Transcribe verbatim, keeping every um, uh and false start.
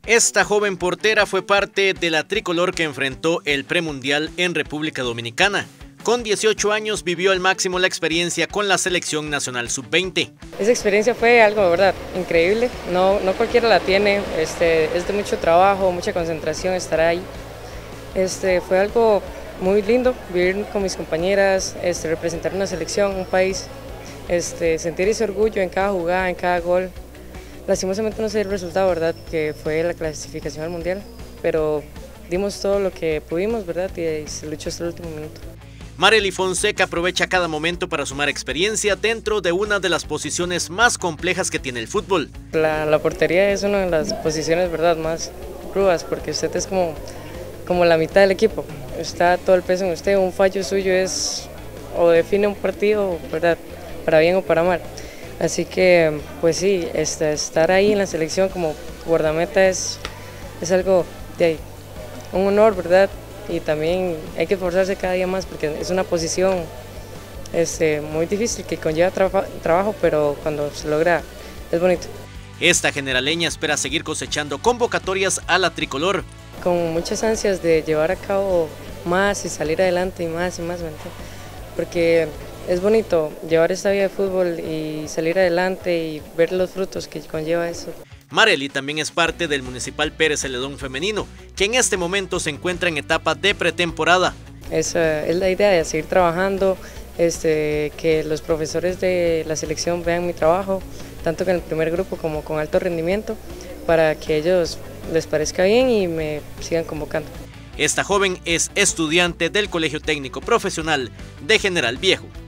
Esta joven portera fue parte de la tricolor que enfrentó el premundial en República Dominicana. Con dieciocho años vivió al máximo la experiencia con la selección nacional sub veinte. Esa experiencia fue algo, de verdad, increíble. No, no cualquiera la tiene, este, es de mucho trabajo, mucha concentración estar ahí. Este, fue algo muy lindo vivir con mis compañeras, este, representar una selección, un país, este, sentir ese orgullo en cada jugada, en cada gol. Lastimosamente no sé el resultado, ¿verdad?, que fue la clasificación al Mundial, pero dimos todo lo que pudimos, ¿verdad?, y se luchó hasta el último minuto. Marely Fonseca aprovecha cada momento para sumar experiencia dentro de una de las posiciones más complejas que tiene el fútbol. La, la portería es una de las posiciones, ¿verdad?, más crudas, porque usted es como, como la mitad del equipo, está todo el peso en usted, un fallo suyo es o define un partido, ¿verdad?, para bien o para mal. Así que, pues sí, este, estar ahí en la selección como guardameta es, es algo de ahí, un honor, ¿verdad? Y también hay que esforzarse cada día más porque es una posición este, muy difícil que conlleva traba, trabajo, pero cuando se logra es bonito. Esta generaleña espera seguir cosechando convocatorias a la tricolor. Con muchas ansias de llevar a cabo más y salir adelante y más y más, ¿verdad? Porque es bonito llevar esta vida de fútbol y salir adelante y ver los frutos que conlleva eso. Marely también es parte del Municipal Pérez Celedón femenino, que en este momento se encuentra en etapa de pretemporada. Esa es la idea de seguir trabajando, este, que los profesores de la selección vean mi trabajo, tanto con el primer grupo como con alto rendimiento, para que ellos les parezca bien y me sigan convocando. Esta joven es estudiante del Colegio Técnico Profesional de General Viejo.